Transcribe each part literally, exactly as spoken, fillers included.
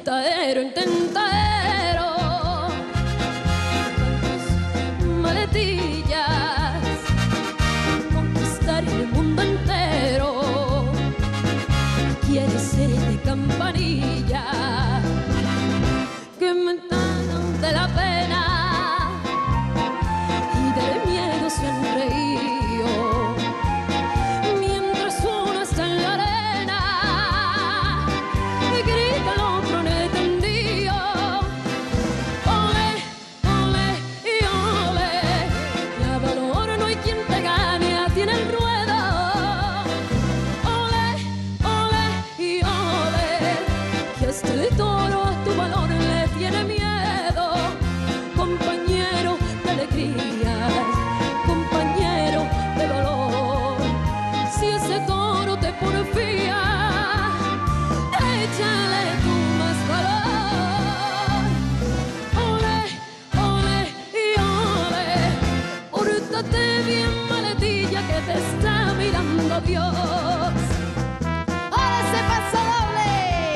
tentadero, en tentadero. Tantas maletillas, conquistar el mundo entero. Quieres ser de campanilla que me dan de la pena y del miedo se han reído. Mientras uno está en la arena y grita el otro en el tendío. Ole, ole y ole, y a valor no hay quien te gane a ti en el ruedo. Ole, ole y ole, que este toro a tu valor le tiene miedo. Compañero de alegrías, compañero de dolor, si ese toro te porfía, échale tú más valor. Ole, ole y ole, pórtate bien, maletilla, que te está mirando Dios. ¡Ahora se pasa doble!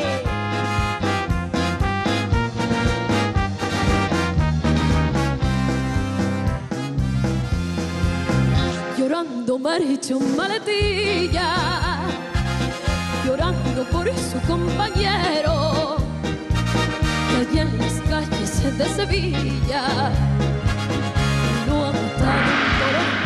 Llorando marchó maletilla, llorando por su compañero, que allá en las calles de Sevilla no ha matado un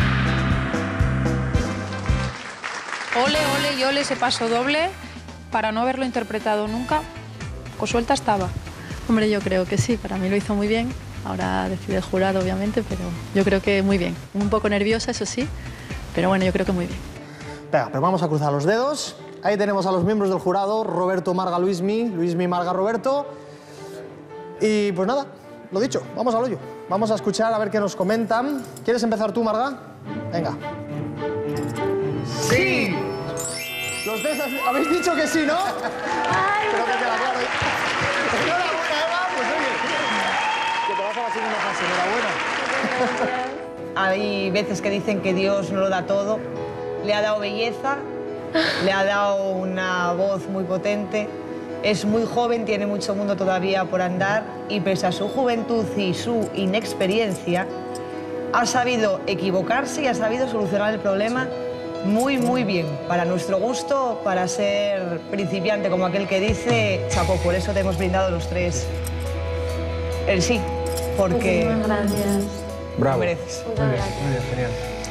toro. Ole, ole y ole ese paso doble, para no haberlo interpretado nunca, ¿o suelta estaba? Hombre, yo creo que sí, para mí lo hizo muy bien. Ahora decide el jurado, obviamente, pero yo creo que muy bien. Un poco nerviosa, eso sí, pero bueno, yo creo que muy bien. Venga, pues vamos a cruzar los dedos. Ahí tenemos a los miembros del jurado, Roberto, Marga, Luismi, Luismi, Marga, Roberto. Y pues nada, lo dicho, vamos al hoyo. Vamos a escuchar a ver qué nos comentan. ¿Quieres empezar tú, Marga? Venga. ¡Sí! Los tres habéis dicho que sí, ¿no? Ay, creo que queda claro. Enhorabuena, Eva, pues oye, que te vas a la segunda fase, enhorabuena. Hay veces que dicen que Dios no lo da todo. Le ha dado belleza, le ha dado una voz muy potente. Es muy joven, tiene mucho mundo todavía por andar y pese a su juventud y su inexperiencia, ha sabido equivocarse y ha sabido solucionar el problema muy, muy bien. Para nuestro gusto, para ser principiante, como aquel que dice, chapó. Por eso te hemos brindado los tres el sí, porque... Muchísimas gracias. Bravo. Lo mereces. Muy bien, muy bien, genial.